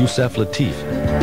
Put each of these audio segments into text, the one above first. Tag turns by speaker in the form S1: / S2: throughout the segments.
S1: Yusef Lateef.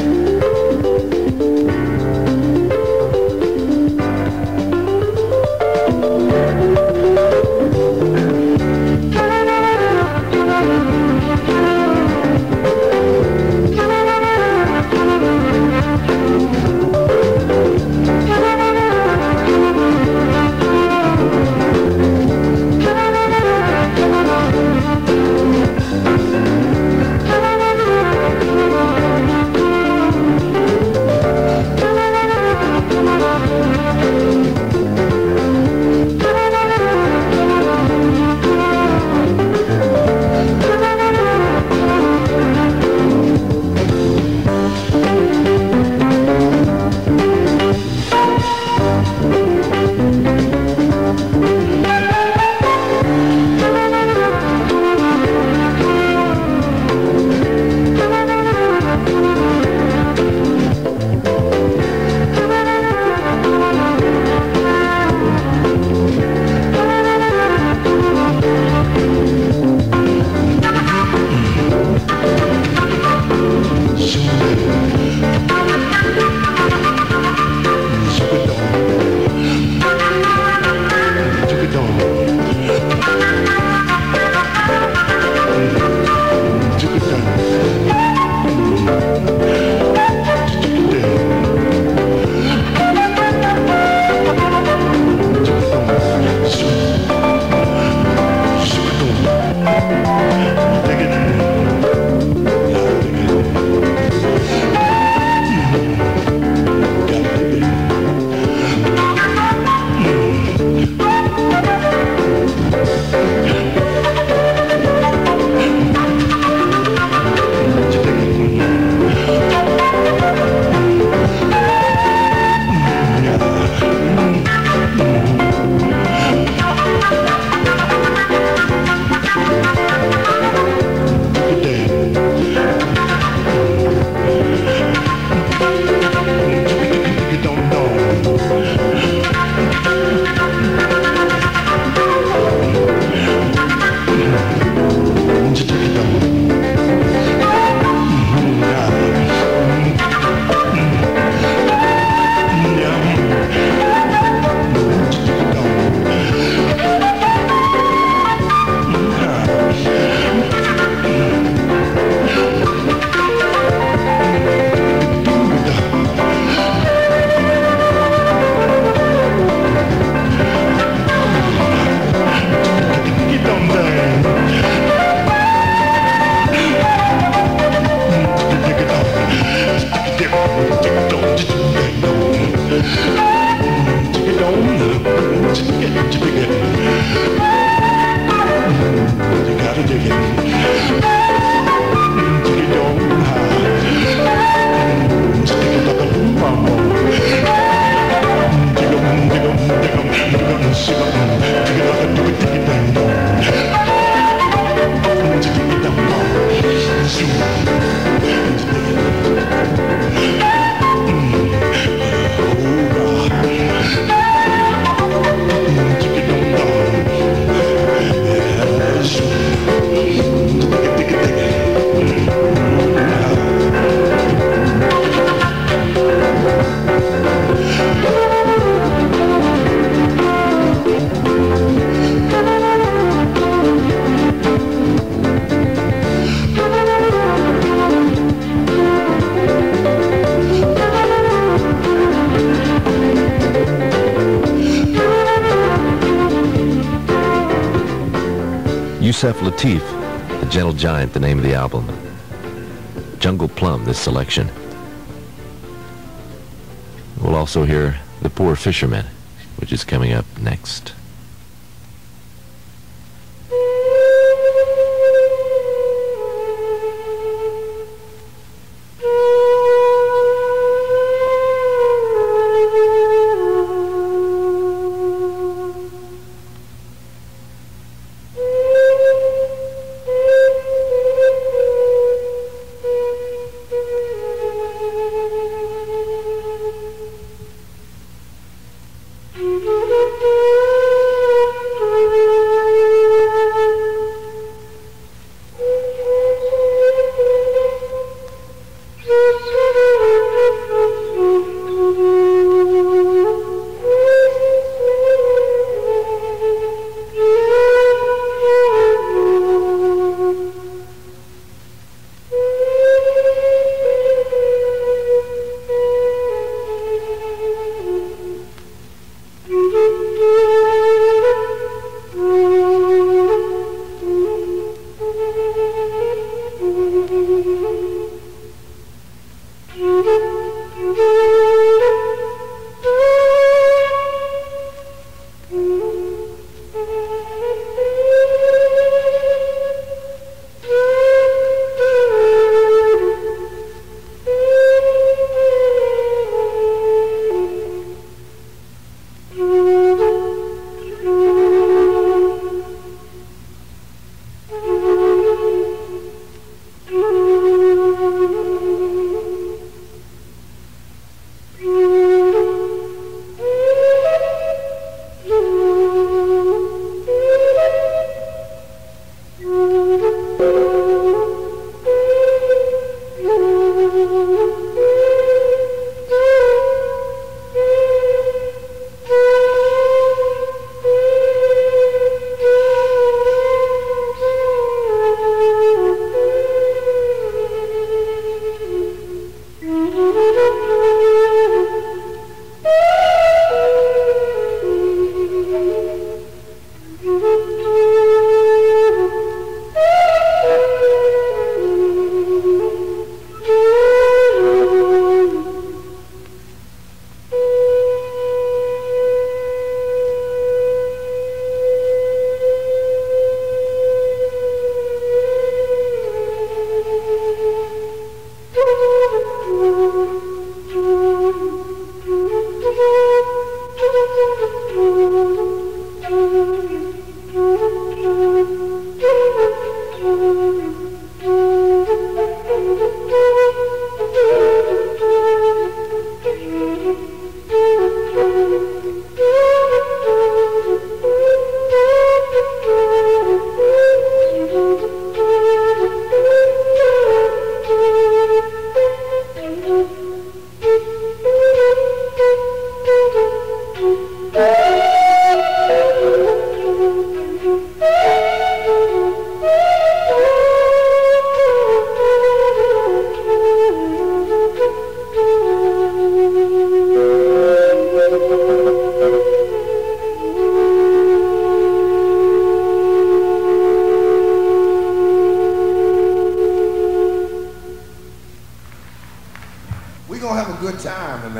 S1: Yusef Lateef, The Gentle Giant, the name of the album. Jungle Plum, this selection. We'll also hear The Poor Fisherman, which is coming up next.
S2: Thank you.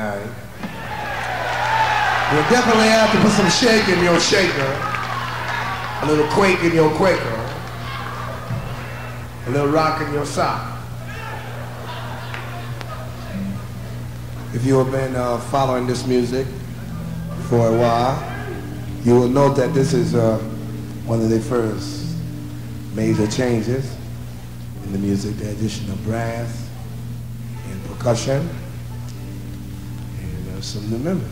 S2: right. You'll definitely have to put some shake in your shaker, a little quake in your quaker, a little rock in your sock. If you have been following this music for a while, you will note that this is one of the first major changes in the music, the addition of brass and percussion and some new members.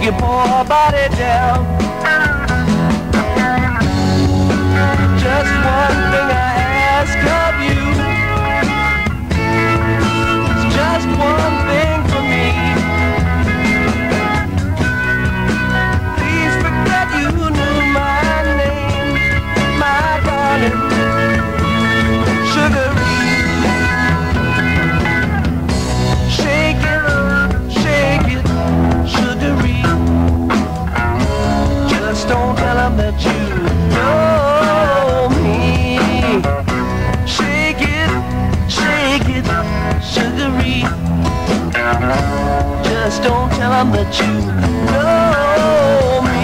S3: shake your poor body down. Just one thing I ask of you. It's just one thing for me. Please forget you knew my name, my darling, Sugary. Shake it, Sugary. Just don't tell them that you know me. Shake it, Sugary. Just don't tell them that you know me.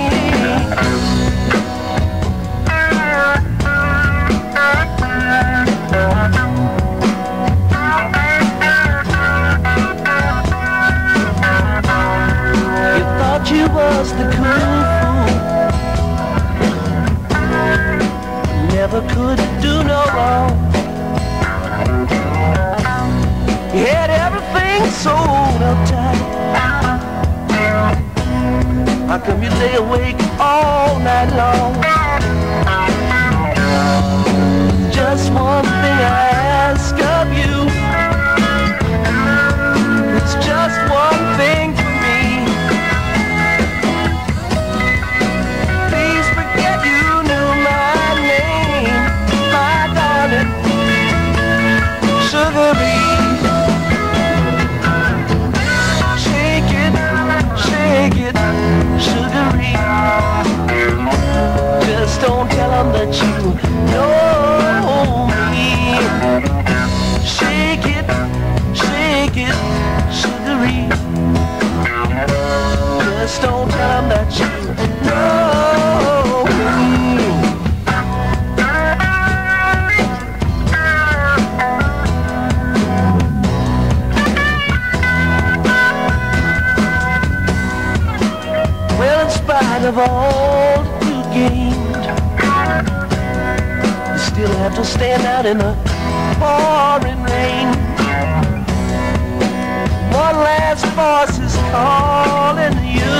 S3: You thought you was the cool fool, never could do no wrong. You had everything sold up tight. How come you lay awake all night long? Just one thing I ask of you. It's just one thing for me. Please forget you knew my name, my darling, Sugary. Sugary. Just don't tell them that you know me. Shake it, Sugary. Just don't tell them that you know me. Of all you gained, you still have to stand out in the pouring rain. One last voice is calling you,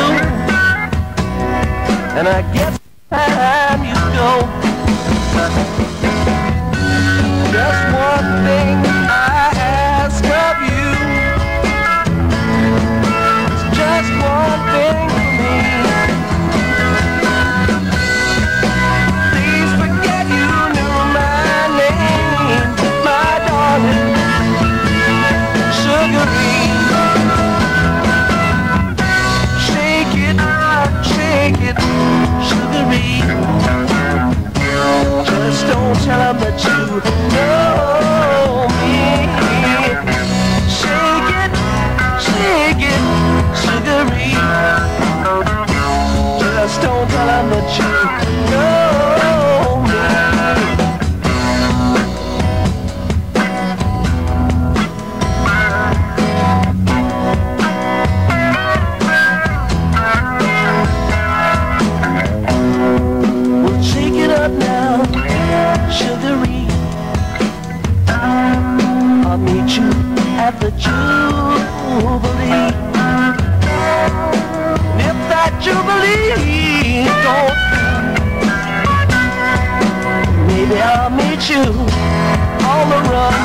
S3: and I guess time you go. Just one thing I ask of you. It's just one thing for me. Sugary. Just don't tell them that you know me. Shake it, Sugary. Just don't tell them that you know me. Sugary, I'll meet you at the Jubilee. And if that Jubilee don't come, maybe I'll meet you on the run.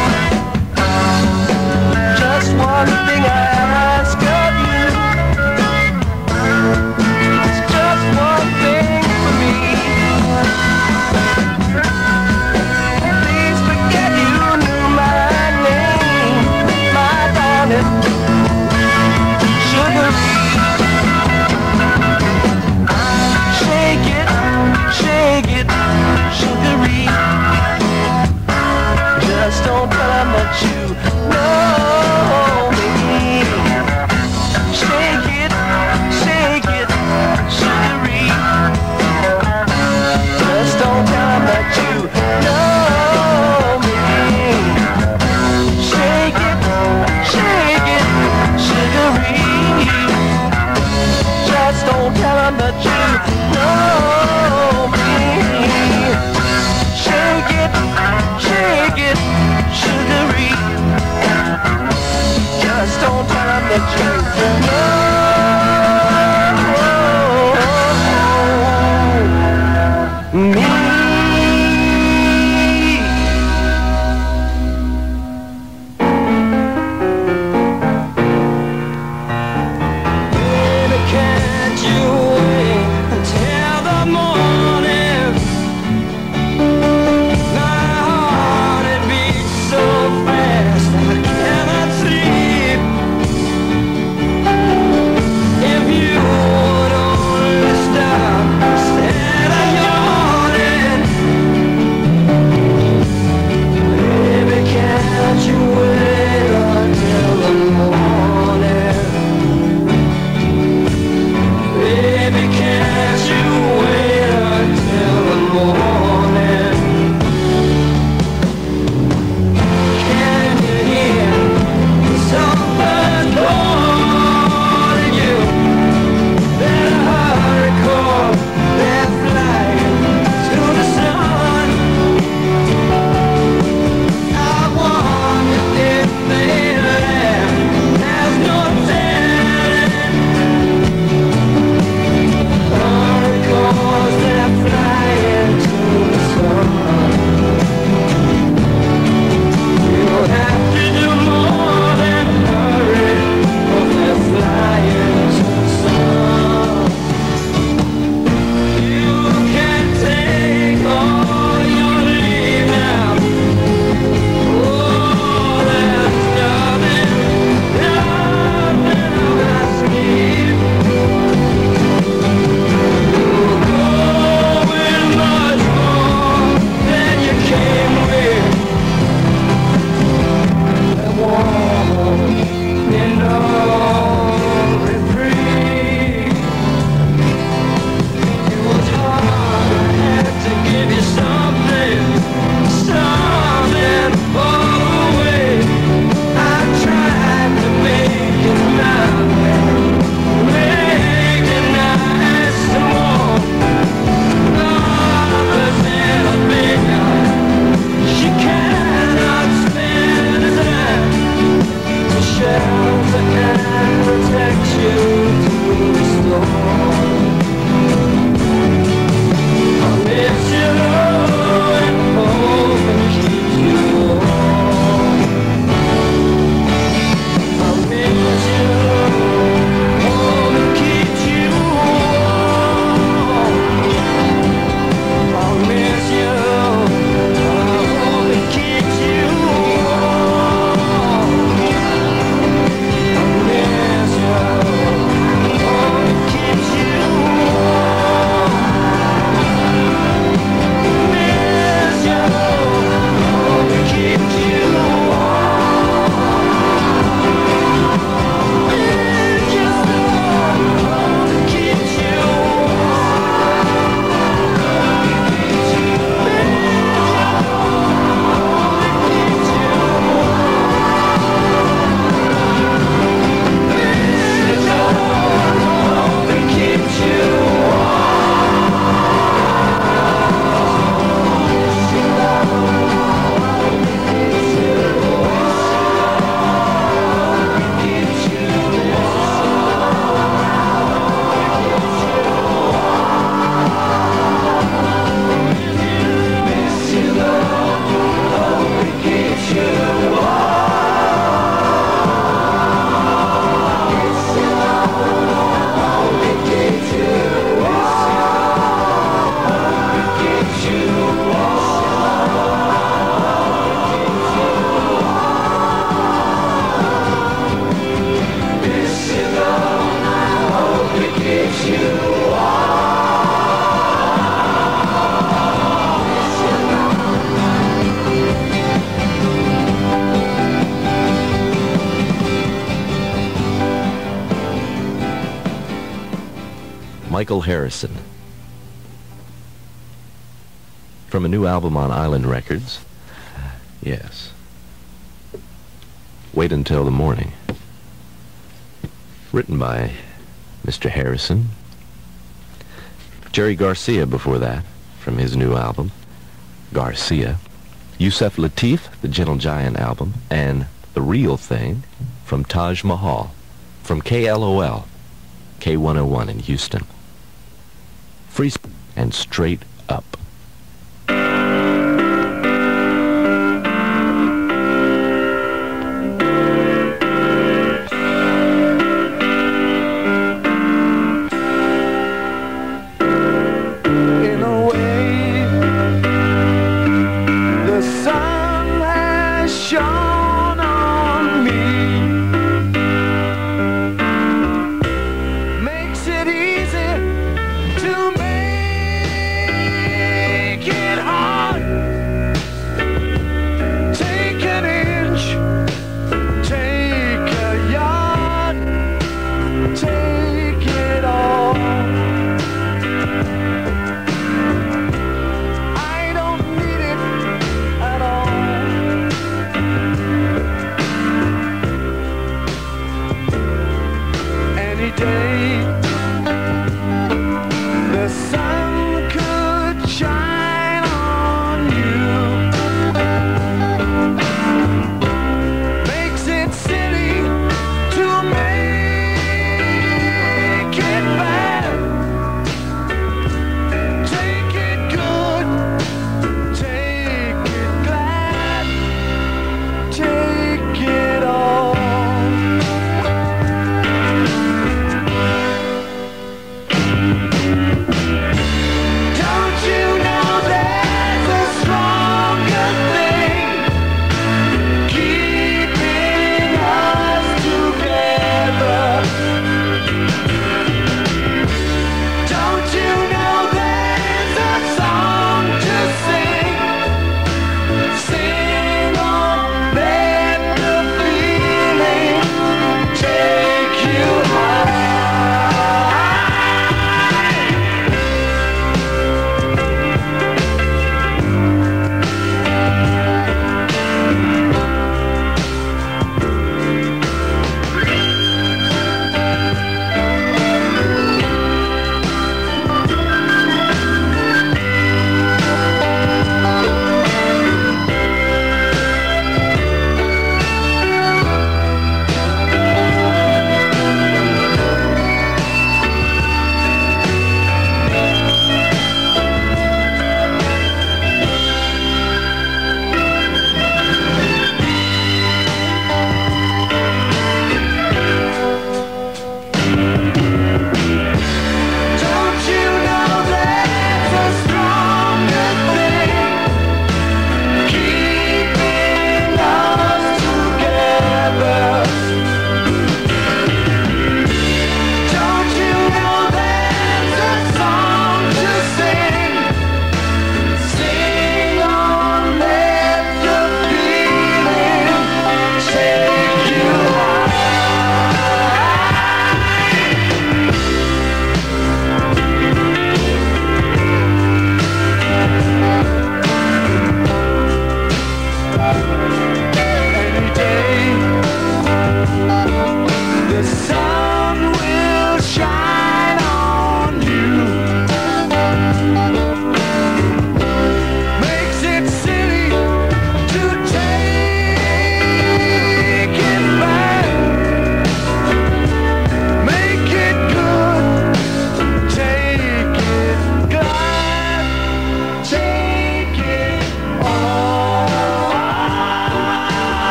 S3: Just one thing I ask of you. It's just one thing for me. Shake it, Sugary. Just don't tell them that you know me. Shake it, Sugary. Just don't tell them that you know me. Shake it, Sugary. Just don't tell them that you know me. Shake it, Sugary. Just don't tell them that you know.
S1: Michael Harrison. From a new album on Island Records. Yes. Wait Until the Morning. Written by Mr. Harrison. Jerry Garcia before that, from his new album, Garcia. Yusef Lateef, the Gentle Giant album, and The Real Thing from Taj Mahal, from KLOL, K-101 in Houston. Free and Straight Up.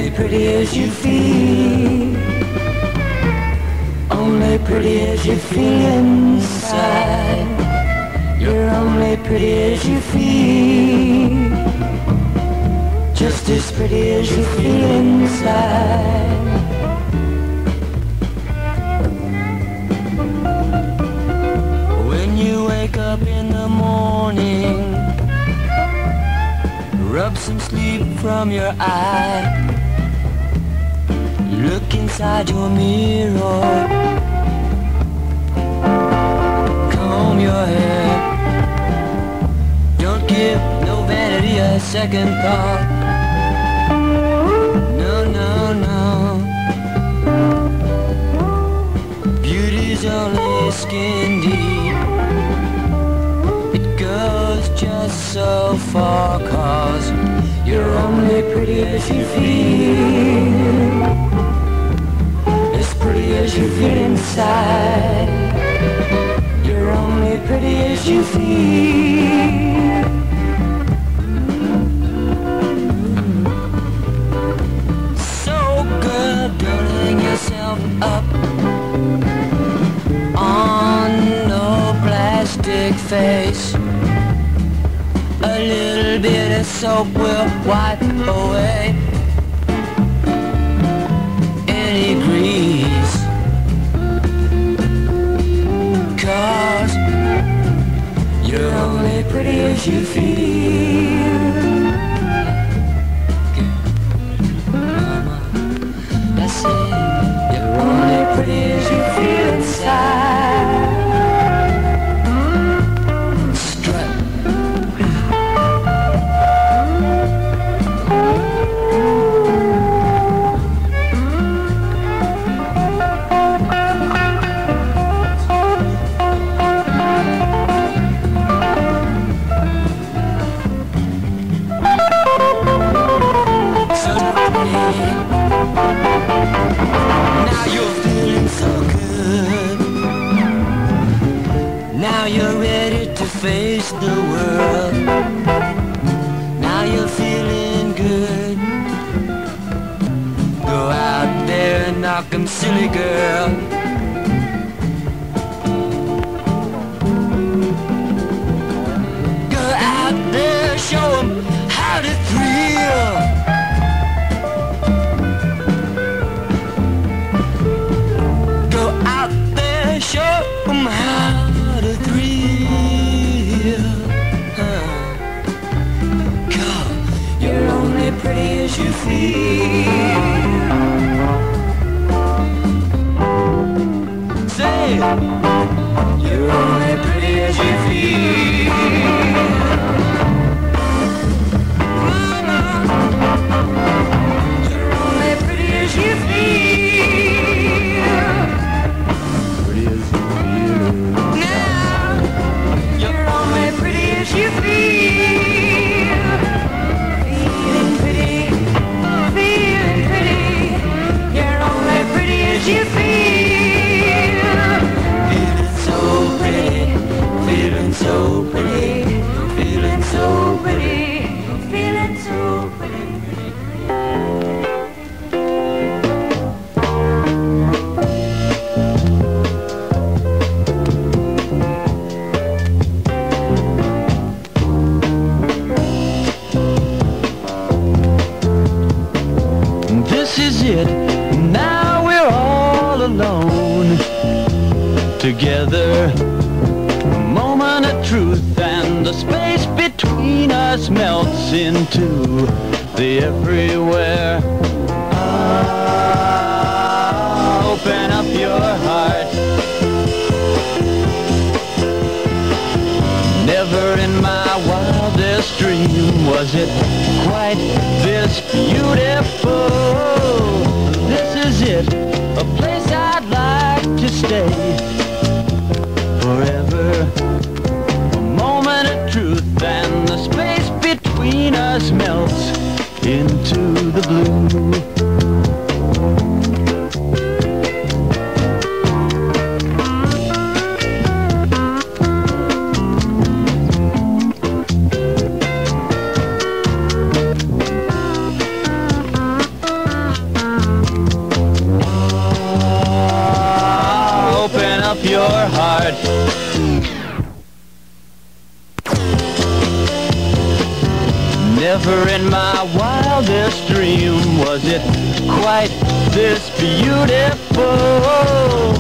S3: only pretty as you feel. Only pretty as you feel inside. You're only pretty as you feel. Just as pretty as you feel inside. When you wake up in the morning, rub some sleep from your eye. Look inside your mirror, comb your hair. Don't give no vanity a second thought. No, no, no. Beauty's only skin deep. It goes just so far, 'cause you're only pretty as you feel. As pretty as you feel inside. You're only pretty as you feel. So good, don't hang yourself up on no plastic face. A little bit of soap will wipe away any grease. 'Cause you're only pretty as you feel. Mama, I said you're only pretty as you feel inside. Strut. Now you're feeling so good. Now you're ready to face the world. Now you're feeling good. Go out there and knock 'em silly, girl. Go out there, show 'em how to thrill. Show 'em how to thrill. 'Cause you're only pretty as you feel. Say it. You're only pretty as you feel. Mama, you're only pretty as you feel. You feel, feeling pretty, feeling pretty. You're only pretty as you feel. Feeling so pretty, feeling so pretty, feeling so pretty, feeling so pretty.
S4: Now we're all alone together. A moment of truth and the space between us melts into the everywhere. Open up your heart. Never in my wildest dream was it quite this beautiful. This is it, a place I'd like to stay forever. A moment of truth and the space between us melts into the blue. your heart. Never in my wildest dream was it quite this beautiful.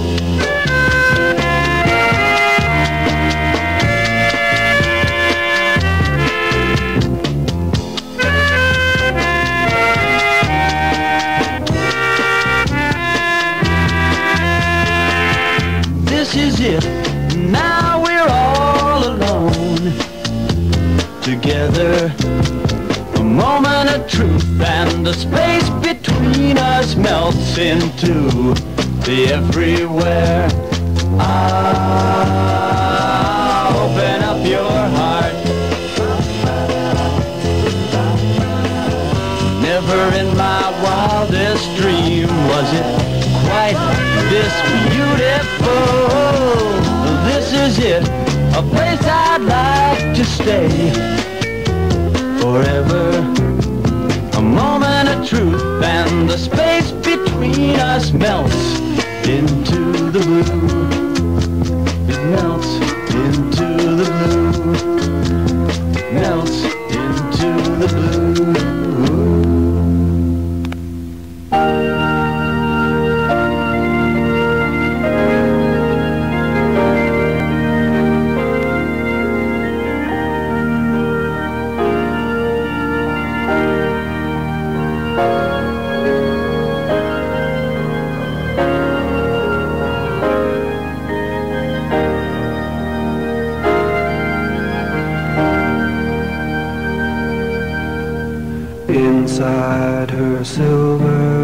S4: This is it, now we're all alone together. A moment of truth and the space between us melts into the everywhere. Ah, open up your heart. Never in my wildest dream was it quite this beautiful. This is it, a place I'd like to stay forever. A moment of truth and the space between us melts into the blue. It melts into the blue. Melts into the blue.
S3: Inside her silver